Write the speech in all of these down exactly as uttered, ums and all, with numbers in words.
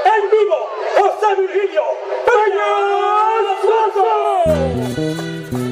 En vivo, José Virgilio Peña Suazo.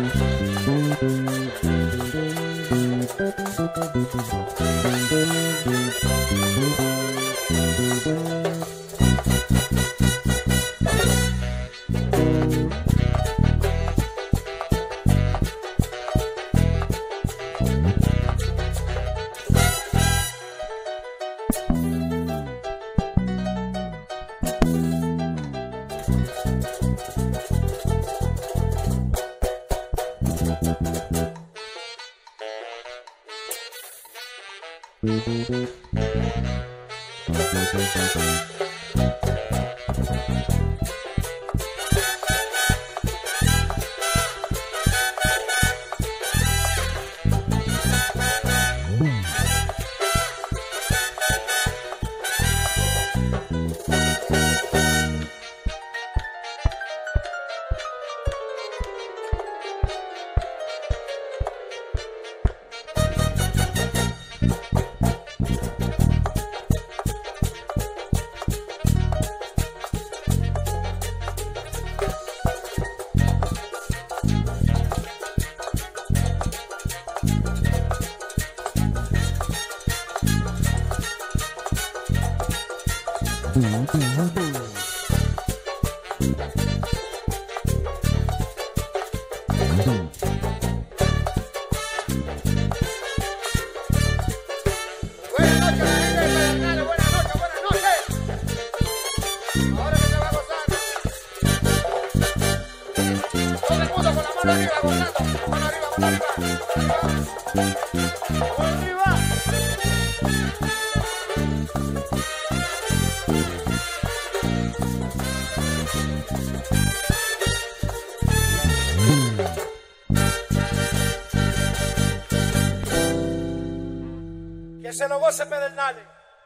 Que se lo goce Pedernales.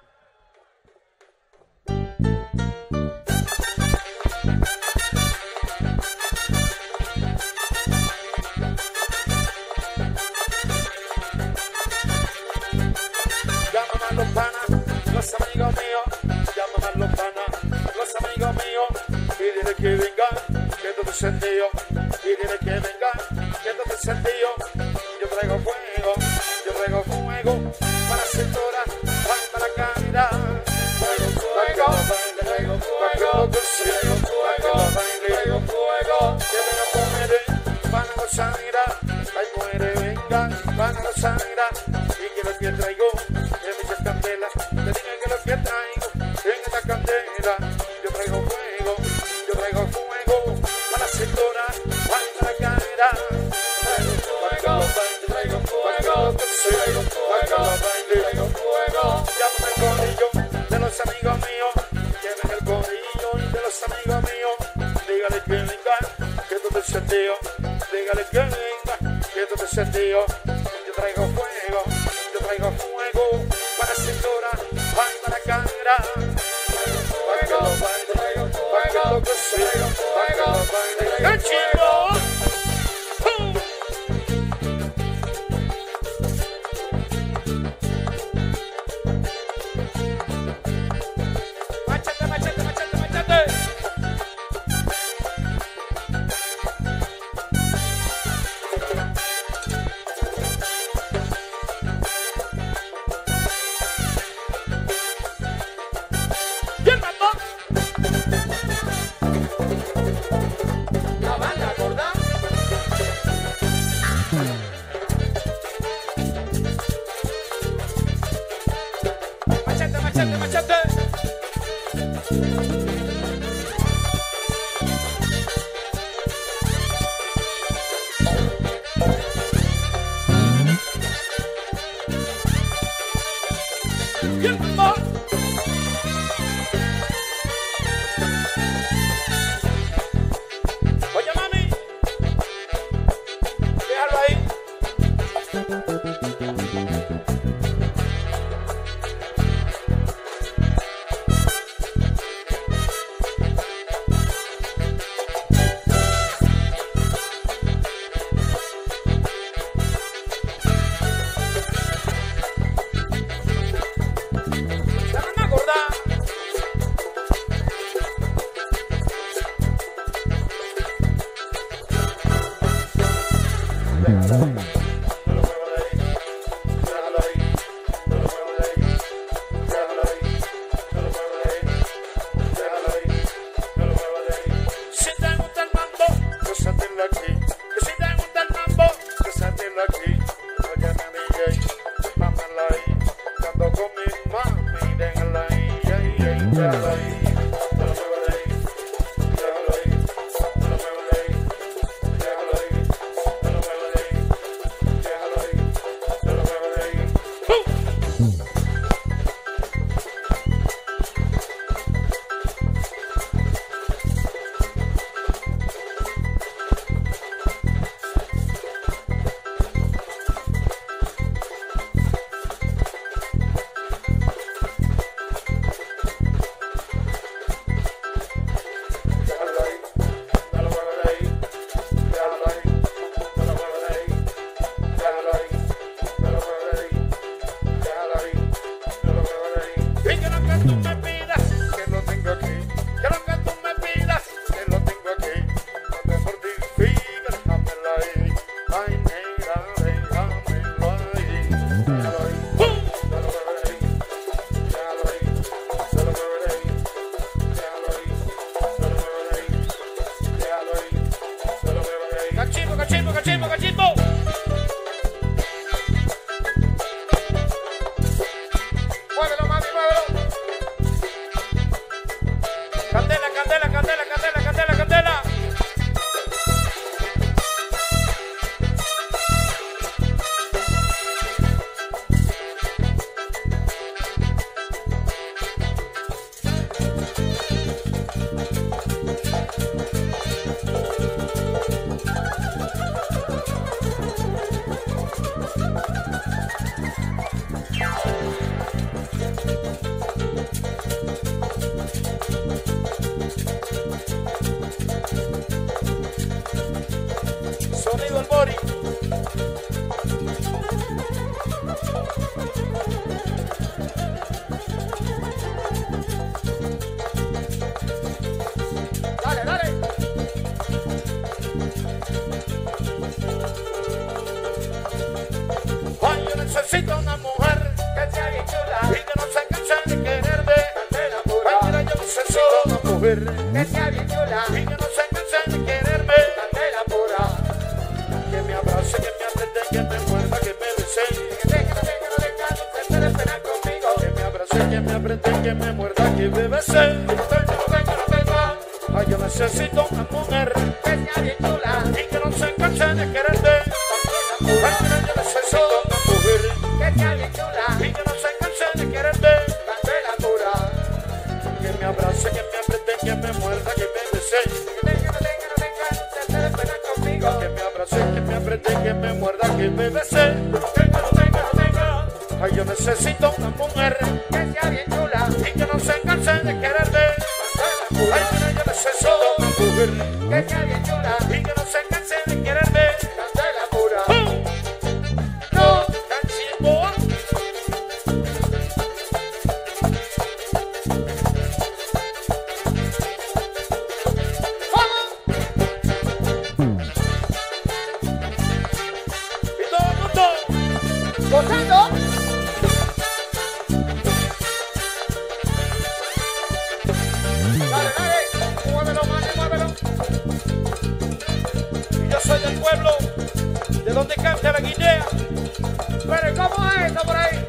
Llaman a los panas, los amigos míos. Llaman a los panas, los amigos míos. Y dile que vengan, que todo es sentido. Y dile que vengan, que todo es sentido. Yo traigo fuego, yo traigo fuego. Para cintura, para la caída. Traigo fuego, traigo fuego, traigo fuego, traigo fuego. Que vengan mujeres, van a gozar, ay mujeres vengan, van a gozar. Y que lo que traigo es muchas candelas. Te digan que lo que traigo en esta candela. Yo traigo fuego, yo traigo fuego. Para cintura, para la caída. Traigo fuego, traigo fuego, traigo fuego. Traigo fuego, llama el corillo de los amigos míos. Llamen el corillo de los amigos míos. Dígale que venga, que todo es sentido. Dígale que venga, que todo es sentido. Yo traigo fuego, yo traigo fuego. Para cintura, para la cadera. Traigo fuego, traigo fuego, traigo fuego, traigo fuego. Cachimbo, cachimbo, cachimbo, cachimbo. Muévelo, mami, muévelo. Candela, candela, candela, candela, candela, candela. Sonido el body. Dale, dale. Ay, yo necesito una mujer que sea bien chula y que no se canse de quererme. Ay, mira, yo necesito una mujer que sea bien chula y que no se canse de quererme. Que me abrace, que me apriete, que me muerda, que me bese. Que deje, no deje, no deje, no se puede esperar conmigo. Que me abrace, que me apriete, que me muerda, que me bese. Que no tenga, no tenga, no tenga. Ay, yo necesito una mujer que sea bien chula y que no se canse de quererte. Ay, yo necesito una mujer que sea bien chula y que no se canse de quererte. Candela pura. Que me abrace, que me apriete, que me muerda, que me bese. Que deje, no tenga, no tenga, no se puede esperar conmigo. Que me abrace, que me apriete, que me muerda, que me bese. No tenga, no tenga, no tenga. Ay, yo necesito una mujer que sea bien chula y que no se canse de quererte. Ay, mira, yo necesito una mujer que sea bien chula y que no se canse de quererte. Candela pura. ¡Pum! No, cachimbo. ¿Gozando? Dale, dale, muévelo, mami, muévelo. Y yo soy del pueblo de donde canta la guinea. Pero ¿cómo es eso por ahí?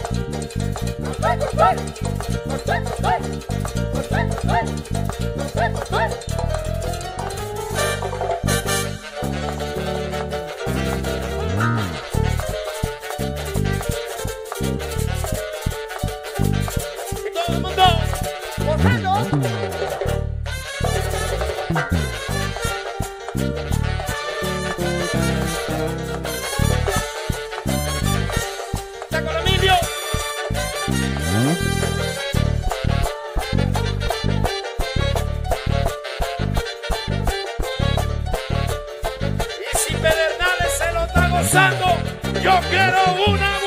Y todo el mundo ¿Gozando? está con Emilio. Y si Pedernales se lo está gozando, yo quiero una